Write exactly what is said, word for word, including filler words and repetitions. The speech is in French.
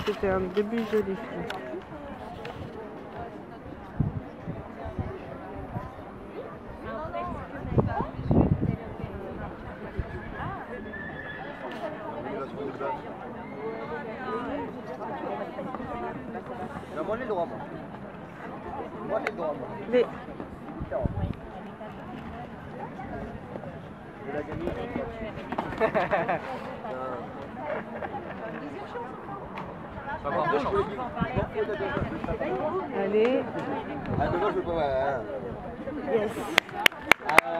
c'était un début joli film. Moi j'ai le droit, moi. Moi j'ai le droit, moi. Les... Il a gagné. Allez. Ah, demain je peux pas. Yes. Ah,